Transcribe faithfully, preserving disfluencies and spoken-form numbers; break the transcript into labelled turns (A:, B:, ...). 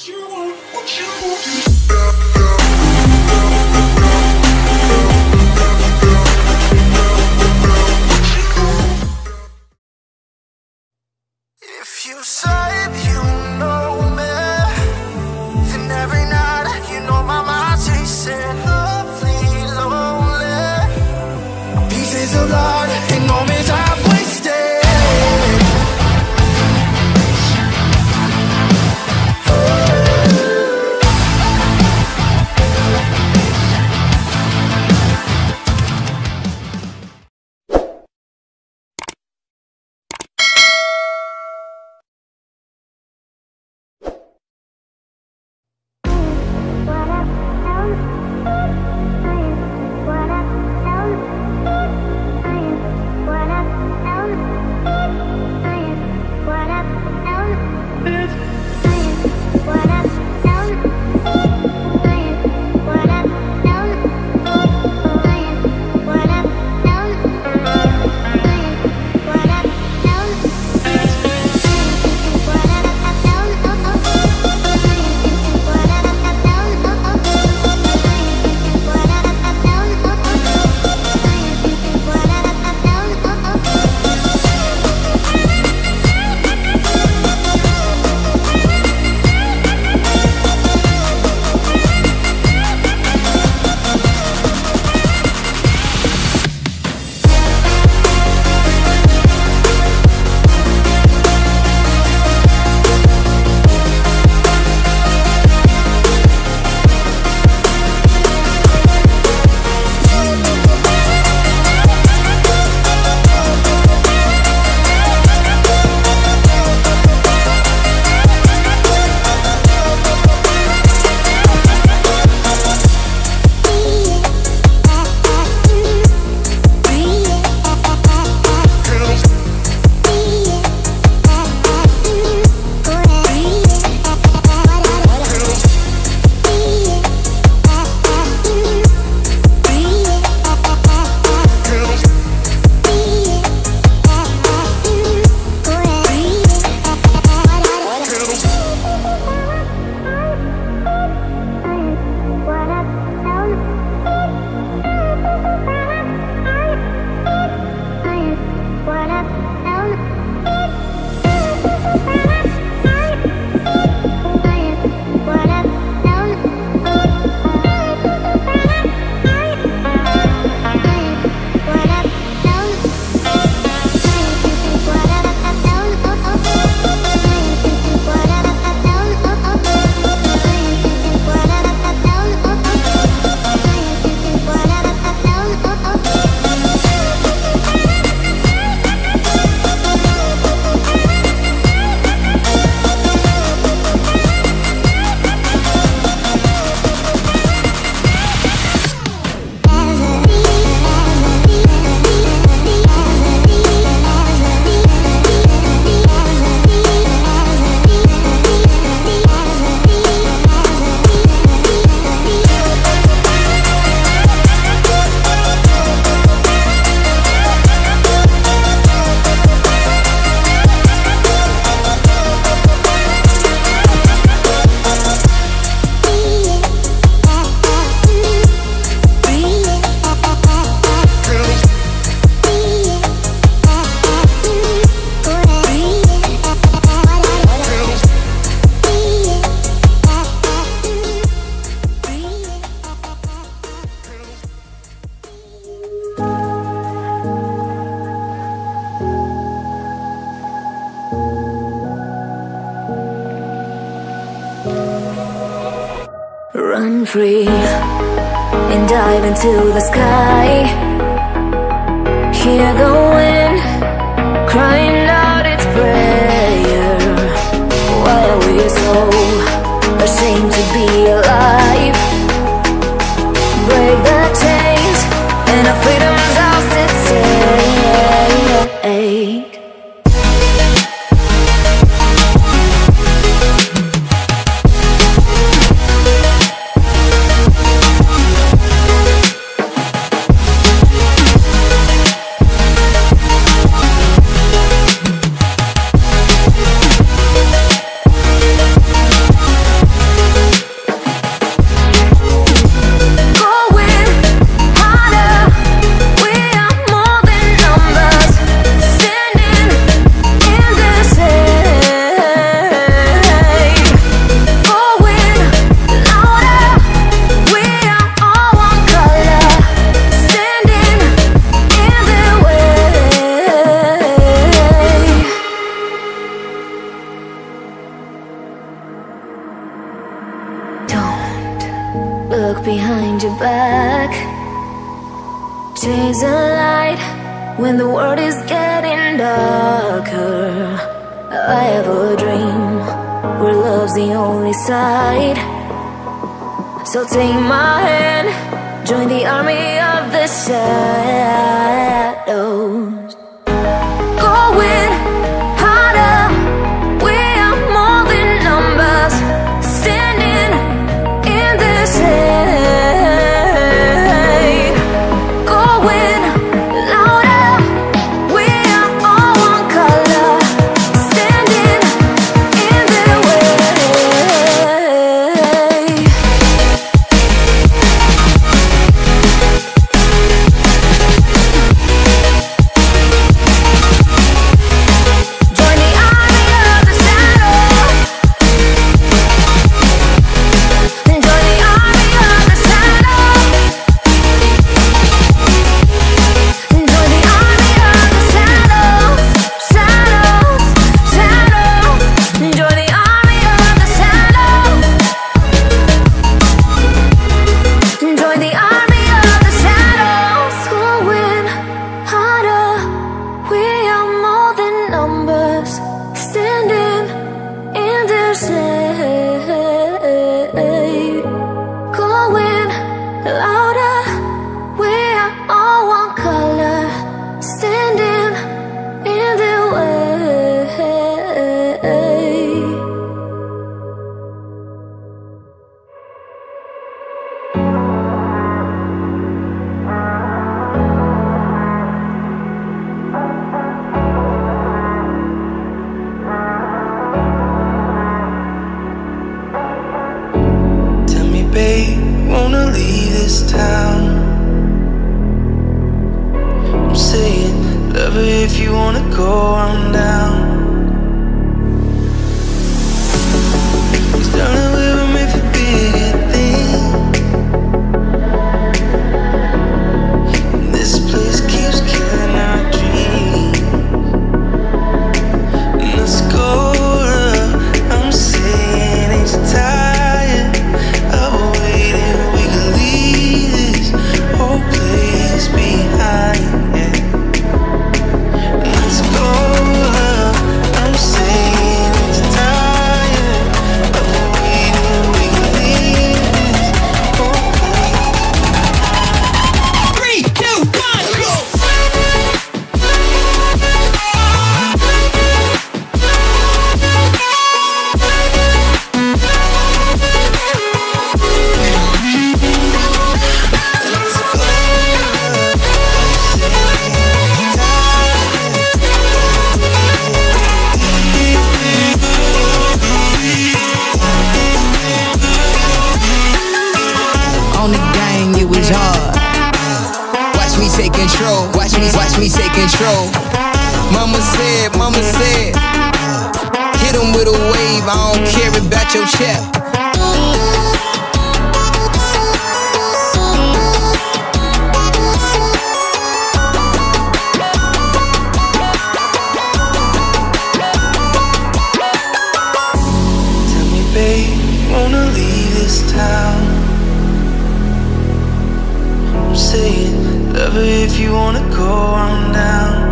A: If you said you know me, then every night you know my mind's chasing lovely, lonely pieces of light and moments I've wasted.
B: Run free and dive into the sky. Hear the wind crying out its prayer. Why are we so ashamed to be alive? Break the chains and our freedom's ours to take. look behind your back. Chase a light when the world is getting darker. I have a dream where love's the only side. So take my hand, join the army of the shadows. Going harder, we are more than numbers, standing in the shade. Going louder, we are all one color, standing in the way. Join the army of the shadows. Join the army of the shadows. Join the army of the shadows, shadows, shadows. Join the army of the shadows. Join the army of the shadows. Going harder, we are more than numbers, standing in the shade. Going louder, we are all one color, standing in the way.
A: Tell me, babe, wanna leave this town? I'm saying, love her if you wanna go, I'm down. Cause darling, we were made for bigger things. And this place keeps killing our dreams. Let's go, love. I'm saying, ain't you tired of waiting? We could leave this whole place behind, yeah. Let's go, love. I'm saying, ain't you tired of waiting? We could leave this whole place.
C: Three, two, one, go!
D: On the gang, it was hard. Watch me take control. Watch me, watch me take control. Mama said, mama said, hit him with a wave. I don't care about your check.
A: Tell me, babe, wanna leave this town? I'm saying, love her if you wanna go, I'm down.